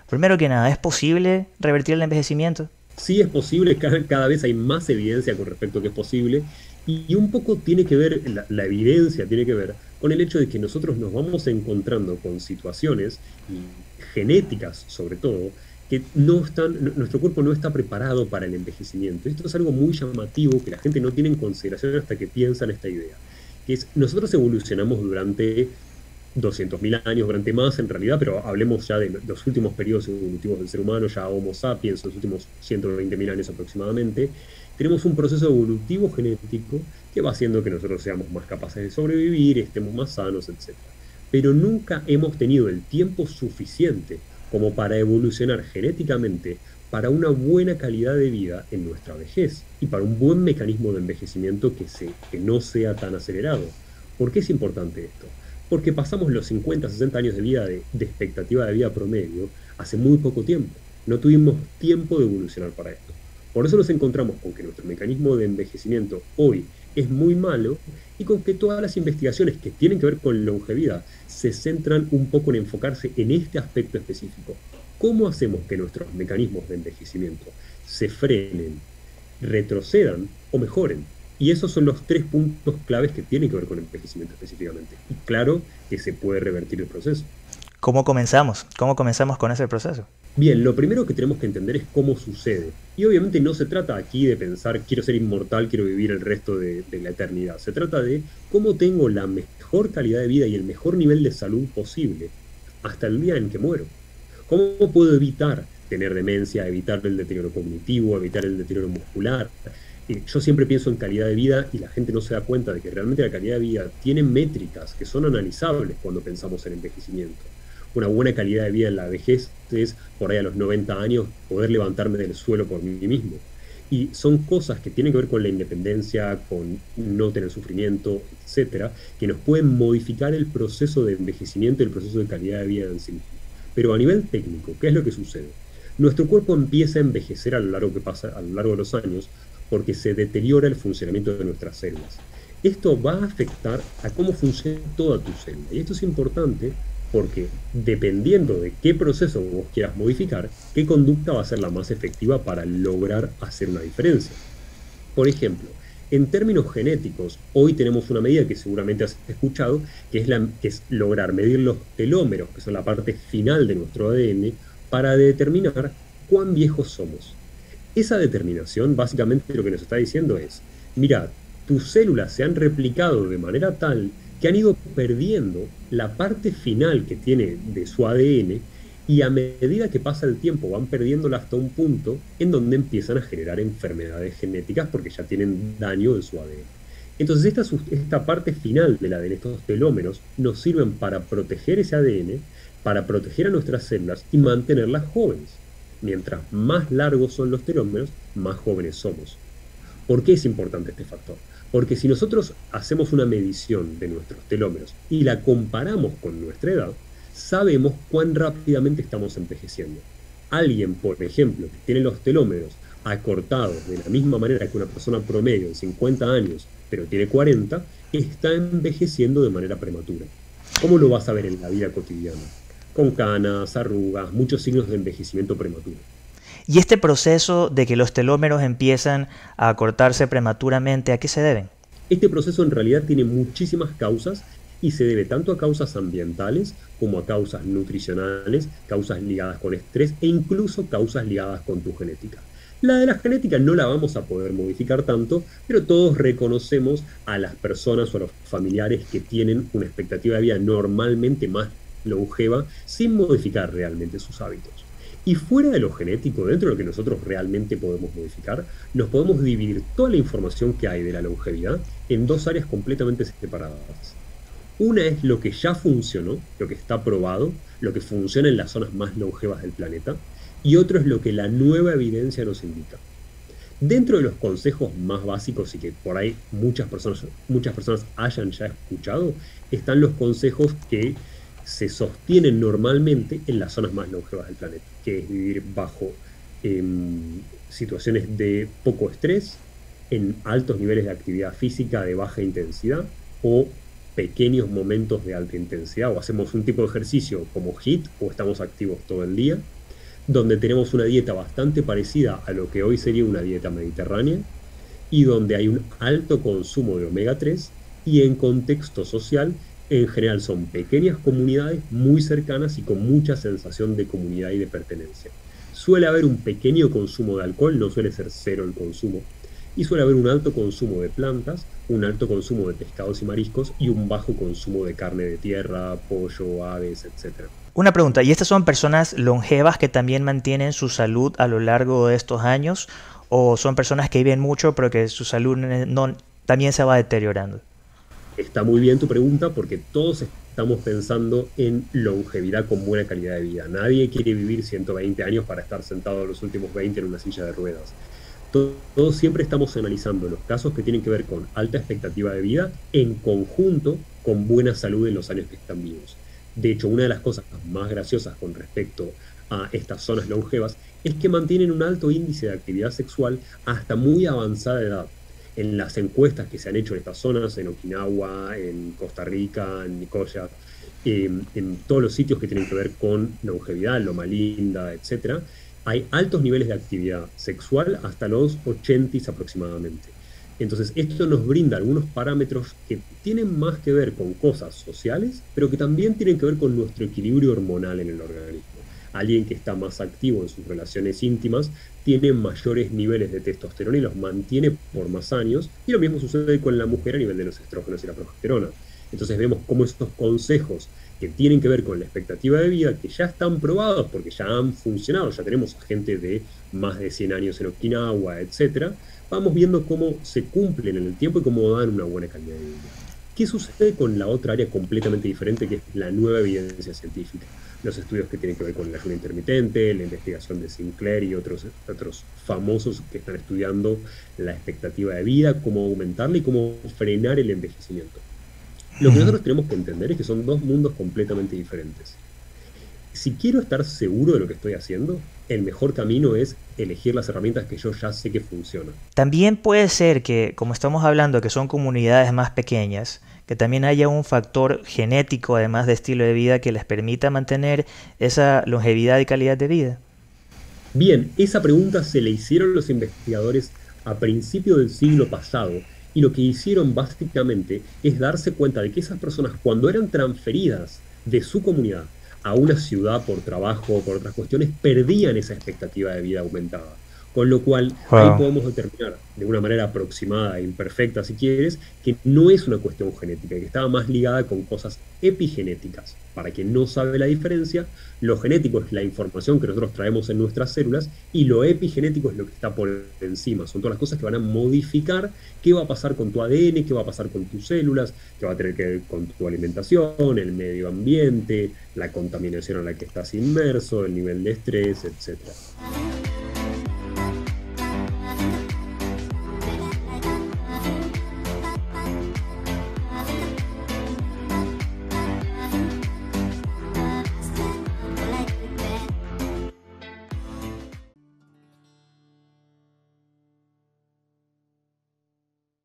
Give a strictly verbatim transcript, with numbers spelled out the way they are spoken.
Primero que nada, ¿es posible revertir el envejecimiento? Sí es posible, cada, cada vez hay más evidencia con respecto a que es posible, y, y un poco tiene que ver, la, la evidencia tiene que ver con el hecho de que nosotros nos vamos encontrando con situaciones y genéticas, sobre todo, que no están, n- nuestro cuerpo no está preparado para el envejecimiento. Esto es algo muy llamativo que la gente no tiene en consideración hasta que piensa en esta idea, que es, nosotros evolucionamos durante doscientos mil años, durante más en realidad, pero hablemos ya de los últimos periodos evolutivos del ser humano, ya Homo sapiens, los últimos ciento veinte mil años aproximadamente, tenemos un proceso evolutivo genético que va haciendo que nosotros seamos más capaces de sobrevivir, estemos más sanos, etcétera. Pero nunca hemos tenido el tiempo suficiente como para evolucionar genéticamente para una buena calidad de vida en nuestra vejez y para un buen mecanismo de envejecimiento que, se, que no sea tan acelerado. ¿Por qué es importante esto? Porque pasamos los cincuenta, sesenta años de vida de, de expectativa de vida promedio hace muy poco tiempo. No tuvimos tiempo de evolucionar para esto. Por eso nos encontramos con que nuestro mecanismo de envejecimiento hoy es muy malo y con que todas las investigaciones que tienen que ver con longevidad se centran un poco en enfocarse en este aspecto específico. ¿Cómo hacemos que nuestros mecanismos de envejecimiento se frenen, retrocedan o mejoren? Y esos son los tres puntos claves que tienen que ver con el envejecimiento específicamente. Y claro que se puede revertir el proceso. ¿Cómo comenzamos? ¿Cómo comenzamos con ese proceso? Bien, lo primero que tenemos que entender es cómo sucede. Y obviamente no se trata aquí de pensar, quiero ser inmortal, quiero vivir el resto de, de la eternidad. Se trata de cómo tengo la mejor calidad de vida y el mejor nivel de salud posible hasta el día en que muero. ¿Cómo puedo evitar tener demencia, evitar el deterioro cognitivo, evitar el deterioro muscular? Eh, Yo siempre pienso en calidad de vida y la gente no se da cuenta de que realmente la calidad de vida tiene métricas que son analizables cuando pensamos en envejecimiento. Una buena calidad de vida en la vejez es, por ahí a los noventa años, poder levantarme del suelo por mí mismo. Y son cosas que tienen que ver con la independencia, con no tener sufrimiento, etcétera, que nos pueden modificar el proceso de envejecimiento y el proceso de calidad de vida en sí mismo. Pero a nivel técnico, ¿qué es lo que sucede? Nuestro cuerpo empieza a envejecer a lo largo que pasa, a lo largo de los años, porque se deteriora el funcionamiento de nuestras células. Esto va a afectar a cómo funciona toda tu célula. Y esto es importante porque dependiendo de qué proceso vos quieras modificar, qué conducta va a ser la más efectiva para lograr hacer una diferencia. Por ejemplo, en términos genéticos, hoy tenemos una medida que seguramente has escuchado, que es, la, que es lograr medir los telómeros, que son la parte final de nuestro A D N, para determinar cuán viejos somos. Esa determinación básicamente lo que nos está diciendo es, mira, tus células se han replicado de manera tal que han ido perdiendo la parte final que tiene de su A D N y a medida que pasa el tiempo van perdiéndola hasta un punto en donde empiezan a generar enfermedades genéticas porque ya tienen daño en su A D N. Entonces esta, esta parte final del A D N, estos telómeros, nos sirven para proteger ese A D N, para proteger a nuestras células y mantenerlas jóvenes. Mientras más largos son los telómeros, más jóvenes somos. ¿Por qué es importante este factor? Porque si nosotros hacemos una medición de nuestros telómeros y la comparamos con nuestra edad, sabemos cuán rápidamente estamos envejeciendo. Alguien, por ejemplo, que tiene los telómeros acortados de la misma manera que una persona promedio de cincuenta años, pero tiene cuarenta, está envejeciendo de manera prematura. ¿Cómo lo vas a ver en la vida cotidiana? Con canas, arrugas, muchos signos de envejecimiento prematuro. ¿Y este proceso de que los telómeros empiezan a cortarse prematuramente, a qué se deben? Este proceso en realidad tiene muchísimas causas y se debe tanto a causas ambientales como a causas nutricionales, causas ligadas con estrés e incluso causas ligadas con tu genética. La de la genética no la vamos a poder modificar tanto, pero todos reconocemos a las personas o a los familiares que tienen una expectativa de vida normalmente más longeva sin modificar realmente sus hábitos. Y fuera de lo genético, dentro de lo que nosotros realmente podemos modificar, nos podemos dividir toda la información que hay de la longevidad en dos áreas completamente separadas. Una es lo que ya funcionó, lo que está probado, lo que funciona en las zonas más longevas del planeta, y otro es lo que la nueva evidencia nos indica. Dentro de los consejos más básicos y que por ahí muchas personas, muchas personas hayan ya escuchado, están los consejos que se sostienen normalmente en las zonas más longevas del planeta, que es vivir bajo eh, situaciones de poco estrés, en altos niveles de actividad física de baja intensidad o pequeños momentos de alta intensidad, o hacemos un tipo de ejercicio como HIIT o estamos activos todo el día. donde tenemos una dieta bastante parecida a lo que hoy sería una dieta mediterránea y donde hay un alto consumo de omega tres y en contexto social, en general son pequeñas comunidades muy cercanas y con mucha sensación de comunidad y de pertenencia. Suele haber un pequeño consumo de alcohol, no suele ser cero el consumo, y suele haber un alto consumo de plantas, un alto consumo de pescados y mariscos y un bajo consumo de carne de tierra, pollo, aves, etcétera. Una pregunta, ¿y estas son personas longevas que también mantienen su salud a lo largo de estos años? ¿O son personas que viven mucho pero que su salud no, también se va deteriorando? Está muy bien tu pregunta porque todos estamos pensando en longevidad con buena calidad de vida. Nadie quiere vivir ciento veinte años para estar sentado los últimos veinte en una silla de ruedas. Todos siempre estamos analizando los casos que tienen que ver con alta expectativa de vida en conjunto con buena salud en los años que están vivos. De hecho, una de las cosas más graciosas con respecto a estas zonas longevas es que mantienen un alto índice de actividad sexual hasta muy avanzada edad. En las encuestas que se han hecho en estas zonas, en Okinawa, en Costa Rica, en Nicoya, eh, en todos los sitios que tienen que ver con longevidad, Loma Linda, etcétera, hay altos niveles de actividad sexual hasta los ochenta aproximadamente. Entonces, esto nos brinda algunos parámetros que tienen más que ver con cosas sociales, pero que también tienen que ver con nuestro equilibrio hormonal en el organismo. Alguien que está más activo en sus relaciones íntimas tiene mayores niveles de testosterona y los mantiene por más años, y lo mismo sucede con la mujer a nivel de los estrógenos y la progesterona. Entonces vemos cómo estos consejos que tienen que ver con la expectativa de vida, que ya están probados porque ya han funcionado, ya tenemos a gente de más de cien años en Okinawa, etcétera, vamos viendo cómo se cumplen en el tiempo y cómo dan una buena calidad de vida. ¿Qué sucede con la otra área completamente diferente, que es la nueva evidencia científica? Los estudios que tienen que ver con el ayuno intermitente, la investigación de Sinclair y otros, otros famosos que están estudiando la expectativa de vida, cómo aumentarla y cómo frenar el envejecimiento. Lo que nosotros tenemos que entender es que son dos mundos completamente diferentes. Si quiero estar seguro de lo que estoy haciendo, el mejor camino es elegir las herramientas que yo ya sé que funcionan. También puede ser que, como estamos hablando, que son comunidades más pequeñas, que también haya un factor genético, además de estilo de vida, que les permita mantener esa longevidad y calidad de vida. Bien, esa pregunta se le hicieron los investigadores a principios del siglo pasado, y lo que hicieron básicamente es darse cuenta de que esas personas, cuando eran transferidas de su comunidad a una ciudad por trabajo o por otras cuestiones, perdían esa expectativa de vida aumentada. Con lo cual, wow. Ahí podemos determinar de una manera aproximada, imperfecta si quieres, que no es una cuestión genética, que estaba más ligada con cosas epigenéticas. Para quien no sabe la diferencia, lo genético es la información que nosotros traemos en nuestras células y lo epigenético es lo que está por encima. Son todas las cosas que van a modificar qué va a pasar con tu A D N, qué va a pasar con tus células, qué va a tener que ver con tu alimentación, el medio ambiente, la contaminación en la que estás inmerso, el nivel de estrés, etcétera.